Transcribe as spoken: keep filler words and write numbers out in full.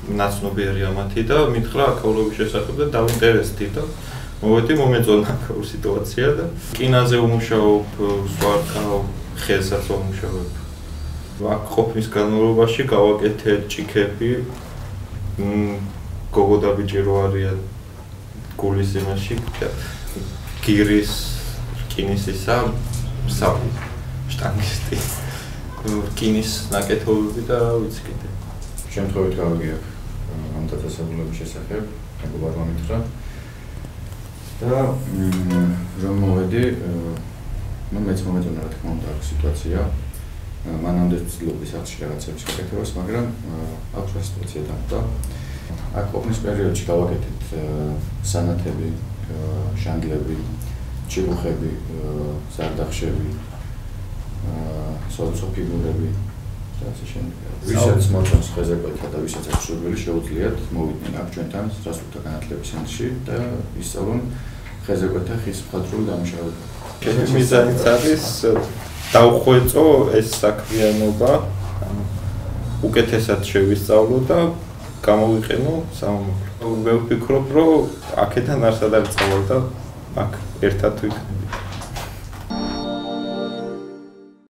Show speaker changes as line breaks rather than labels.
ნაცნობიერი ამათი და მითხრა აქაურობის შესახებ და დავინტერესდი და მოვედი მომეწონა აქაურ სიტუაცია და კინაზე ვმუშაობ, სვართავ, ხელსაც ვმუშაობ. აქ ყოფნის განმავლობაში გავაკეთე ჭიქები, გოგო და ბიჭი რო არიან გულის იმაში, გირის რკინისისა სამი შტანგისტი. რკინის ნაკეთობები და რა ვიცი კიდე.
შემთხვევით გავიგებ ამ დაწესებულების შესახებ, მეგობარ მომითხრა. და რომ მოვედი, ну მეც მომეწონა რა თქმა უნდა აქ სიტუაცია. მანამდე ვცდილობდი საერთოდ რაღაცების გაკეთებას, მაგრამ აქ რა სიტუაცია დამტა. აქ ყოფნის პერიოდში გავაკეთეთ სანათები, შანგლები, ჭიბუხები, ზარდახშები, სოციო ფიგურები და ასე შემდეგ. ვისაც მოწონს ხეზეკვეთა და ვისაც აქვს სურვილი, შეუძლიათ მოვიდნენ აქ ჩვენთან სტრასბურგთა განათლების ცენტრში და ისწავლონ ხეზეკვეთა ხის მხატვრული დამუშავება.
ჩემი მიზანიც არის დავხვეწო ეს საქმიანობა, უკეთესად შევისწავლო და გამოვიყენო სამომავლოდ. მე ვფიქრობ, რომ აქედან არსად არ წავალ და აქ ერთად ვიქნები.